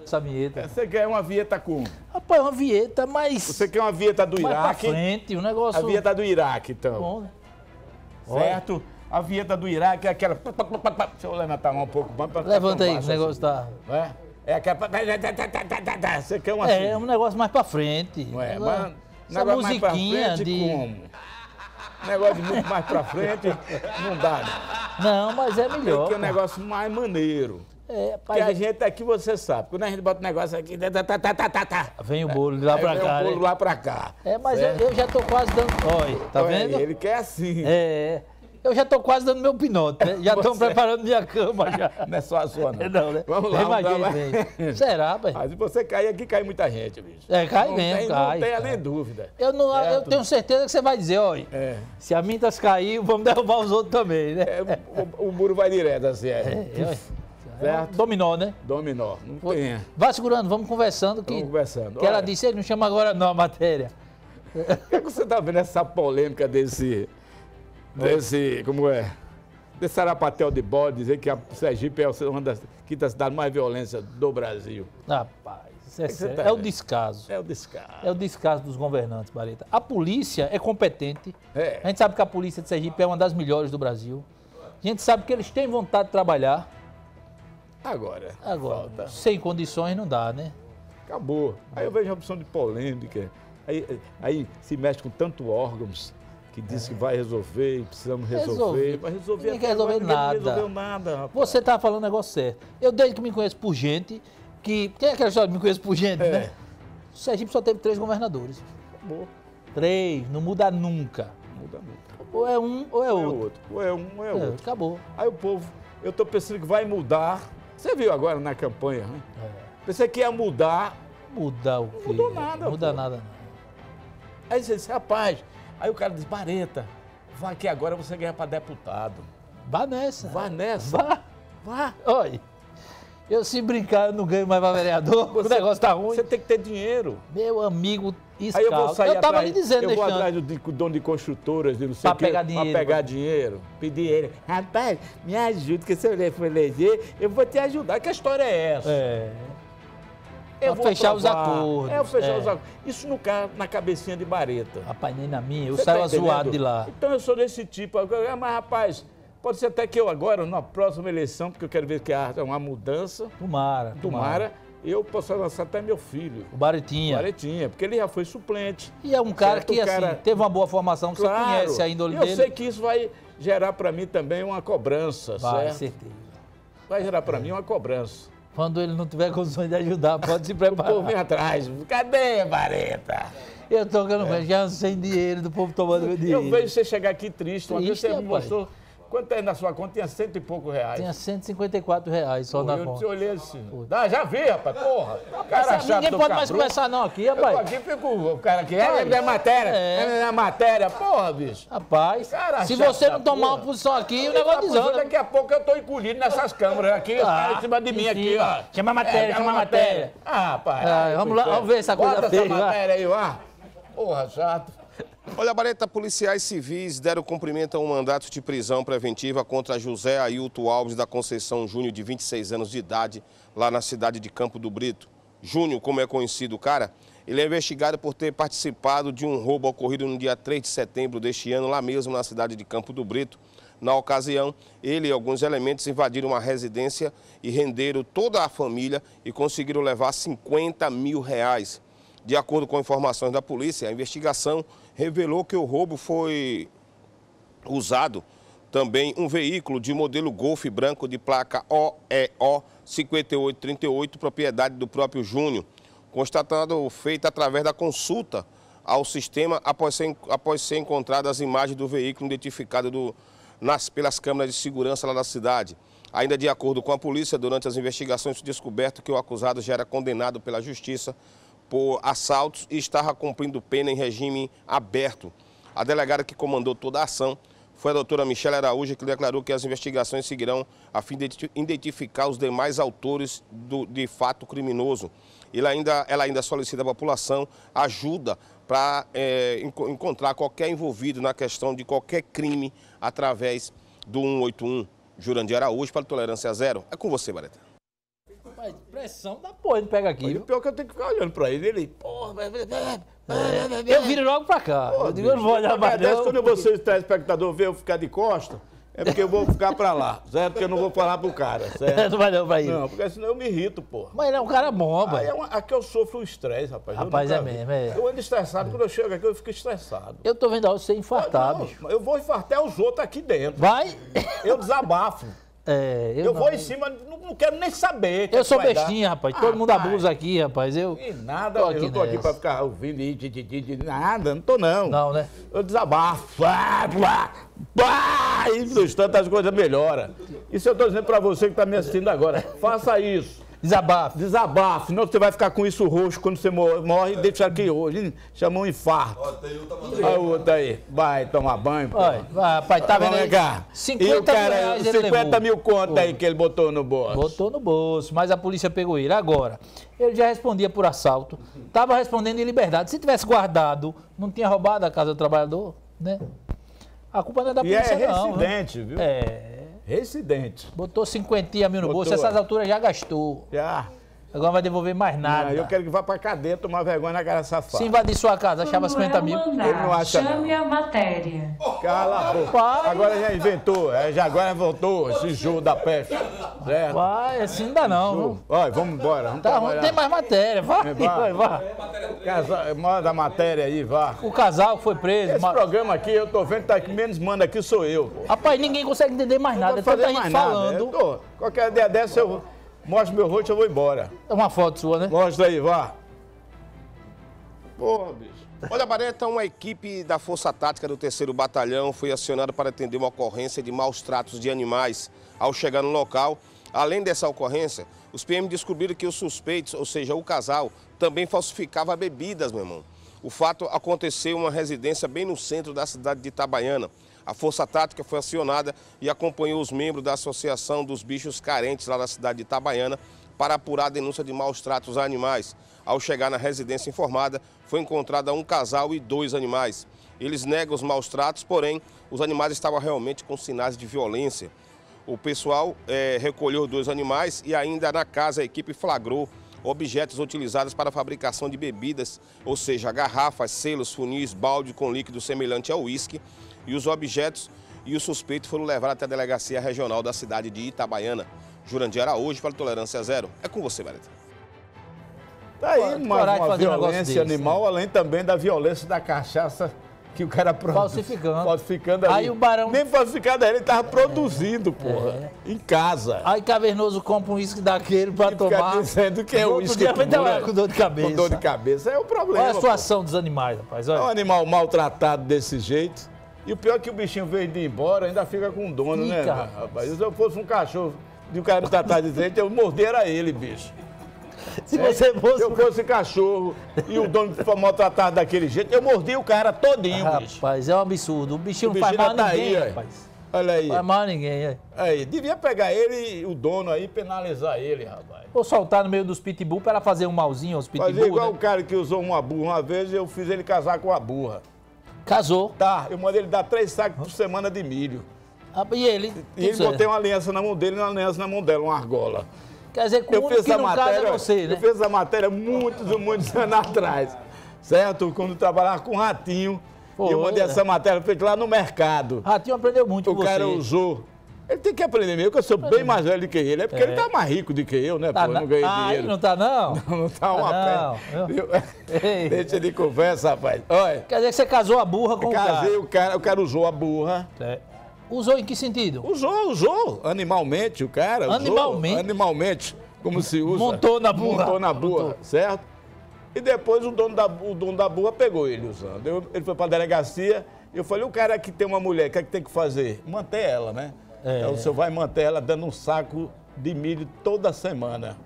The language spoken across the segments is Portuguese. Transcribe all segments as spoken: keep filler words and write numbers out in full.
essa vinheta. Você quer uma vinheta como? Rapaz, uma vinheta mais... Você quer uma vinheta do mais Iraque? pra frente, um negócio... A vinheta do Iraque, então. Bom, né? Certo? A vinheta do Iraque é aquela... Deixa eu levantar um pouco. Levanta aí, o negócio tá... É? É aquela... Você quer uma... É, um negócio mais pra frente. Não é? Essa, Mas, essa negócio mais pra musiquinha frente, de... como? Negócio de muito mais pra frente, não dá, não. Não, mas é melhor. Tem que é um pô. negócio mais maneiro. É, Porque a pai, gente aqui, você sabe, quando a gente bota um negócio aqui, tá, tá, tá, tá, tá, tá. vem o bolo de lá Aí pra vem cá, o bolo né? lá pra cá. É, mas eu, certo? eu já tô quase dando... Olha, tá Olha aí, vendo? Ele quer assim. É, eu já tô quase dando meu pinote, né? Já estão Você- preparando minha cama já. Não é só a sua, não. Não, né? Vamos lá, Vem vamos mais lá, gente, vai. vem. Será, pai? Mas se você cair aqui, cai muita gente, bicho. É, cai não mesmo, tem, cai, Não tem cai. nem dúvida. Eu, não, eu Certo? tenho certeza que você vai dizer, olha, É. se a Mintas cair, vamos derrubar os outros também, né? É, o, o muro vai direto, assim, é. É, é, Certo? dominó, né? Dominó. Não tem. Vai segurando, vamos conversando. Que, Vamos conversando. Que ela Olha. disse, ele não chama agora não a matéria. Por que, que você tá vendo essa polêmica desse. desse. como é? Desse Arapatel de bode, dizer que a Sergipe é uma das quintas cidades mais violentas do Brasil. Rapaz, isso é, que você sério. tá É o vendo? descaso. É o descaso. É o descaso dos governantes, Bareta. A polícia é competente. É. A gente sabe que a polícia de Sergipe é uma das melhores do Brasil. A gente sabe que eles têm vontade de trabalhar. Agora. Agora, falta. sem condições não dá, né? Acabou. Aí eu vejo a opção de polêmica. Aí, aí se mexe com tanto órgãos que diz que vai resolver, e precisamos resolver. Resolver. Vai resolver Ninguém quer até agora, resolver ninguém nada. resolveu nada, rapaz. Você tá falando o negócio certo. Eu, desde que me conheço por gente, que... Tem aquela história de me conheço por gente, É. né? O Sergipe só teve três governadores. Acabou. Três, não muda nunca. Muda muito. Ou é um ou é Ou é outro. outro. Ou é um, ou é É, outro. acabou. Aí o povo, eu tô pensando que vai mudar. Você viu agora na campanha, né? Pensei que ia mudar. Mudar o quê? Não mudou nada, Não muda pô. nada, não. Aí você disse, rapaz. Aí o cara disse, Bareta, vai que agora você ganha para deputado. Vá nessa. Vá nessa. Vá. Vá. Olha, eu se brincar, eu não ganho mais pra vereador. o negócio tá ruim. Você tem que ter dinheiro. Meu amigo Aí eu vou Escaldo. sair Eu tava atrás, lhe dizendo, eu vou deixando. atrás do, de- dono de construtoras, de não sei Pra o quê, pegar dinheiro. Pra pegar dinheiro. Pedir ele, rapaz, me ajude, que se eu for eleger, eu vou te ajudar. Que história é essa? É. Eu Pra vou fechar os aprovar. acordos. É, fechar É. os acordos. Isso no ca- na cabecinha de Bareta. Rapaz, nem na minha. Eu Você saio tá zoado entendendo? de lá. Então eu sou desse tipo. Ah, mas, rapaz, pode ser até que eu agora, na próxima eleição, porque eu quero ver que há uma mudança, Tomara. tomara, eu possa lançar até meu filho. O Baretinha. Baretinha, porque ele já foi suplente. E é um cara Certo, que, o assim, cara- teve uma boa formação. Você Claro. conhece ainda o E olho eu dele. sei que isso vai gerar para mim também uma cobrança, Vai, certo? certeza. Vai gerar para mim uma cobrança. Quando ele não tiver condições de ajudar, pode se O povo preparar. vem atrás. Cadê, Bareta? Eu tô ficando já sem dinheiro, do povo tomando meu dinheiro. Eu vejo você chegar aqui triste. Uma vez Triste, você me rapaz. mostrou quanto é na sua conta, tinha cento e pouco reais. Tinha cento e cinquenta e quatro reais só Pô, na eu conta. te olhei assim. Ah, já vi, rapaz, porra. Cara Sabe, chato ninguém do pode mais cabruco. conversar não aqui, Eu tô rapaz. aqui, fico o cara aqui. É, Vai. é matéria, É. é, matéria. Porra, bicho. Rapaz, Cara se chato você da não tomar porra. uma posição aqui, o Tá negócio posando, desanda. Daqui a pouco eu tô encolhido nessas câmeras aqui, os Ah, caras em cima de mim em aqui, cima. ó. Chama a matéria, É, chama a matéria. Ah, rapaz. Ah, ai, vamos lá, pois é. vamos ver essa coisa Bota feia, essa vai. matéria aí, ó. Porra, chato. Olha, Bareta, policiais civis deram cumprimento a um mandato de prisão preventiva contra José Ailton Alves da Conceição Júnior, de vinte e seis anos de idade, lá na cidade de Campo do Brito. Júnior, como é conhecido o cara, ele é investigado por ter participado de um roubo ocorrido no dia três de setembro deste ano, lá mesmo na cidade de Campo do Brito. Na ocasião, ele e alguns elementos invadiram uma residência e renderam toda a família e conseguiram levar cinquenta mil reais. De acordo com informações da polícia, a investigação revelou que o roubo foi usado também um veículo de modelo Golf branco de placa O E O cinco oito três oito, propriedade do próprio Júnior, constatado feito através da consulta ao sistema após ser, após ser encontradas as imagens do veículo identificado do, nas, pelas câmeras de segurança lá da cidade. Ainda de acordo com a polícia, durante as investigações foi descoberto que o acusado já era condenado pela justiça por assaltos e estava cumprindo pena em regime aberto. A delegada que comandou toda a ação foi a doutora Michele Araújo, que declarou que as investigações seguirão a fim de identificar os demais autores do, de fato criminoso. Ela ainda, ela ainda solicita à população ajuda para é, encontrar qualquer envolvido na questão de qualquer crime através do cento e oitenta e um. Jurandir Araújo, para Tolerância Zero. É com você, Bareta. Mas pressão da porra, ele pega aqui. E o pior é que eu tenho que ficar olhando pra ele. Ele, porra, Eu viro logo pra cá. Pô, eu digo, eu não vou olhar mais não. Quando você, telespectador, vê eu ficar de costa, é porque eu vou ficar pra lá, certo? Porque eu não vou falar pro cara, certo? Não vai não pra ele. Não, porque senão eu me irrito, porra. Mas ele é um cara bom, Aí rapaz. é uma, aqui eu sofro um estresse, rapaz. Eu Rapaz, nunca é vi. mesmo, é. Eu ando estressado, quando eu chego aqui eu fico estressado. Eu tô vendo a você infartar, Não, bicho. eu vou infartar os outros aqui dentro. Vai? Eu desabafo. É, eu, Eu não. vou em cima, não, não quero nem saber. que Eu que sou vai dar. bestinha, rapaz. Ah, Todo mundo pai. abusa aqui, rapaz. Eu. E nada, Tô eu aqui não tô aqui nessa. pra ficar ouvindo e de, de, de, de, nada, não tô não. Não, né? Eu desabafo, ah, blá, blá, e no instante as coisas melhoram. Isso eu tô dizendo pra você que tá me assistindo agora. Faça isso. Desabafo. Desabafo, senão você vai ficar com isso roxo quando você morre e deixa aqui hoje. Chama um infarto. Olha o outro aí. Vai tomar banho, pô. Olha, vai, rapaz, tá vendo Vamos aí? cá. cinquenta E o cara, mil reais ele cinquenta levou. mil conto Pô. aí que ele botou no bolso. Botou no bolso, mas a polícia pegou ele. Agora, ele já respondia por assalto, estava respondendo em liberdade. Se tivesse guardado, não tinha roubado a casa do trabalhador, né? A culpa não é da E é polícia, não. residente, viu? É. Residente. Botou cinquenta mil no bolso, Botou. essas alturas já gastou. Já. Agora não vai devolver mais nada. Não, eu quero que vá pra cadeia tomar vergonha na cara safada. Se invadir sua casa, achava cinquenta mil. Ele não acha, não. Chame a matéria. Cala a boca. Pai. Agora já inventou, é, já agora voltou esse jogo da peste. Certo? Vai, assim não dá não. viu? Olha, vamos embora. Vamos Tá ruim, trabalhar. tem mais matéria. Vai, É, vai. vai, vai. Casa- Manda a matéria aí, vá. O casal foi preso. Esse ma- programa aqui, eu tô vendo tá, que menos manda aqui sou eu. Pô. Rapaz, ninguém consegue entender mais nada. Não É vou tanta fazer gente mais nada. falando. Eu tô- qualquer dia dessa eu mostro meu rosto e eu vou embora. É uma foto sua, né? Mostra aí, vá. Porra, bicho. Olha, Bareta, uma equipe da Força Tática do terceiro Batalhão foi acionada para atender uma ocorrência de maus tratos de animais. Ao chegar no local, além dessa ocorrência, os P M descobriram que os suspeitos, ou seja, o casal, também falsificava bebidas, meu irmão. O fato aconteceu em uma residência bem no centro da cidade de Itabaiana. A Força Tática foi acionada e acompanhou os membros da Associação dos Bichos Carentes lá da cidade de Itabaiana para apurar a denúncia de maus tratos a animais. Ao chegar na residência informada, foi encontrada um casal e dois animais. Eles negam os maus tratos, porém, os animais estavam realmente com sinais de violência. O pessoal eh, recolheu dois animais e ainda na casa a equipe flagrou objetos utilizados para a fabricação de bebidas, ou seja, garrafas, selos, funis, balde com líquido semelhante ao uísque. E os objetos e o suspeito foram levados até a delegacia regional da cidade de Itabaiana. Jurandir Araújo, para Tolerância Zero. É com você, Bareta. Tá aí Coragem de mais uma fazer um negócio violência desse, animal, além também da violência da cachaça que o cara produz. Falsificando. Falsificando ali. Aí o barão- Nem falsificando, ele tava produzindo, porra. Em casa. Aí Cavernoso compra um uísque daquele pra E tomar. fica dizendo que é No o outro uísque dia vai puro, trabalhar né? com dor de cabeça. Com dor de cabeça. É o problema. Olha a pô. situação dos animais, rapaz. É um Olha. animal maltratado desse jeito. E o pior é que o bichinho, veio de ir embora, ainda fica com o dono, Fica, né, rapaz. rapaz? Se eu fosse um cachorro e o cara me tratar de jeito, eu morder era ele, bicho. Se você Se fosse. eu fosse cachorro e o dono for maltratado daquele jeito, eu mordia o cara todinho, bicho. Rapaz, é um absurdo. O bichinho O não faz bichinho mal já a tá ninguém, aí, ó. rapaz. Olha aí. Não faz mal a ninguém, é. Aí, devia pegar ele e o dono aí e penalizar ele, rapaz. Ou soltar no meio dos pitbull pra ela fazer um malzinho aos pitbull, Fazer igual né? o cara que usou uma burra uma vez e eu fiz ele casar com a burra. Casou. Tá, eu mandei ele dar três sacos por semana de milho. Ah, E ele? E tudo ele certo. botei uma aliança na mão dele e uma aliança na mão dela, uma argola. Quer dizer, que o Eu único fiz que essa não casa matéria, é você, né? eu fiz essa matéria muitos e muitos anos atrás, certo? Quando eu trabalhava com Ratinho, Pô, e eu mandei é. essa matéria feita lá no mercado. Ratinho aprendeu muito O com cara você. usou. Ele tem que aprender mesmo, que eu sou bem mais velho do que ele. É porque É. ele tá mais rico do que eu, né? Tá pô, eu na- não ganhei ah, dinheiro. aí não tá, não? Não tá uma Ah, pé. não, Viu? Ei. Deixa de conversa, rapaz. Olha, Quer dizer que você casou a burra com casei o o cara, o cara usou a burra. cara. É. Usou em que sentido? Usou, usou. Animalmente, o cara. usou. Animalmente? Animalmente, como se usa. Montou na burra. Montou na burra, Montou. certo? E depois o dono, da, o dono da burra pegou ele usando. Eu- ele foi pra delegacia. Eu falei, o cara que tem uma mulher, o que é que tem que fazer? Manter ela, né? É. Então o senhor vai manter ela dando um saco de milho toda semana.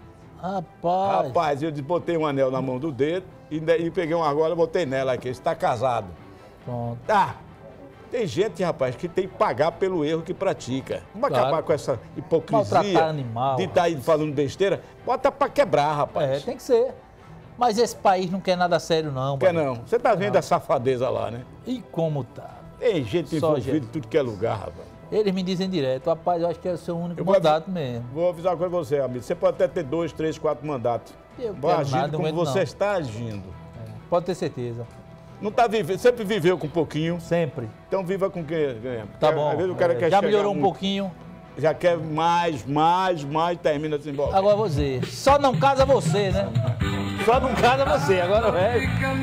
Rapaz. Rapaz, eu botei um anel na mão do dedo e, daí peguei uma argola e botei nela aqui. Está casado. Pronto. Ah, tem gente, rapaz, que tem que pagar pelo erro que pratica. Vamos Claro. acabar com essa hipocrisia Maltratar animal. de estar aí falando besteira. Bota pra quebrar, rapaz. É, tem que ser. Mas esse país não quer nada sério, não. Quer Barão. não? Você tá vendo a safadeza lá, né? E como tá? Tem gente Só envolvida em tudo que é lugar, rapaz. Eles me dizem direto, rapaz, eu acho que é o seu único Eu vou mandato avi- mesmo. Vou avisar uma coisa pra você, amigo. Você pode até ter dois, três, quatro mandatos. Eu Vai quero agindo nada, como não você não. está agindo. É, pode ter certeza. Não tá vivendo, sempre viveu com um pouquinho. Sempre. Então viva com quem ganha. Tá Porque, bom. Às vezes o cara É, quer já chegar melhorou um muito, pouquinho. Já quer mais, mais, mais, termina assim, bom. Agora vou dizer, só não casa você, né? Só não casa você, agora é.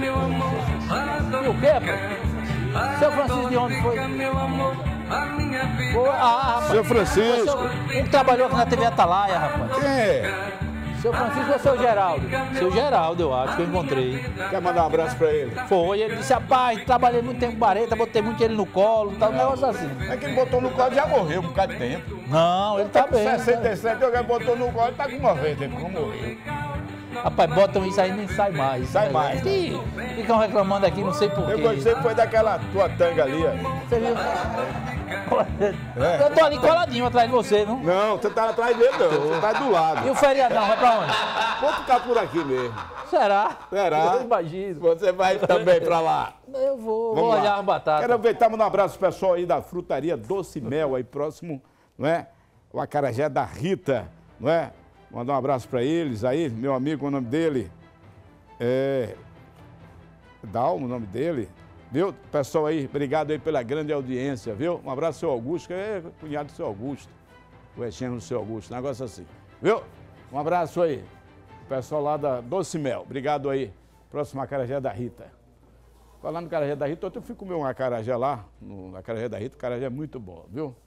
E o quê, rapaz? Seu Francisco de onde foi? Foi- Ah, rapaz. Seu Francisco. Seu- Um que trabalhou aqui na T V Atalaia, rapaz. Quem é? Seu Francisco ou seu Geraldo? Seu Geraldo, eu acho, que eu encontrei. Quer mandar um abraço pra ele? Foi, ele disse, rapaz, trabalhei muito tempo com vareta, botei muito ele no colo, tal, um negócio assim. É que ele botou no colo, já morreu um bocado de tempo. Não, ele tá com bem. sessenta e sete, alguém botou no colo, tá com noventa, ele não morreu. Rapaz, botam isso aí e nem sai mais. Sai né? mais, né? Ih, ficam reclamando aqui, não sei porquê. Eu gostei foi daquela tua tanga ali, ó. Você viu? É. Eu tô ali coladinho atrás de você, não? Não, você tá atrás dele não, você tá do E lado. o feriadão, vai pra onde? Vou ficar por aqui mesmo. Será? Será? Eu imagino. Você vai também pra lá. Eu vou, Vamos vou lá. olhar as batatas. Quero aproveitar e mandar um abraço pro pessoal aí da frutaria Doce Mel, aí próximo, não é? O acarajé da Rita, não é? Mandar um abraço para eles aí, meu amigo, o nome dele é Dalmo, o nome dele, viu? Pessoal aí, obrigado aí pela grande audiência, viu? Um abraço, seu Augusto, que é cunhado do seu Augusto, o Etienne do seu Augusto, negócio assim, viu? Um abraço aí, pessoal lá da Doce Mel, obrigado aí. Próximo acarajé da Rita. Falando no acarajé da Rita, ontem eu fui comer um acarajé lá, no acarajé da Rita, o acarajé é muito bom, viu?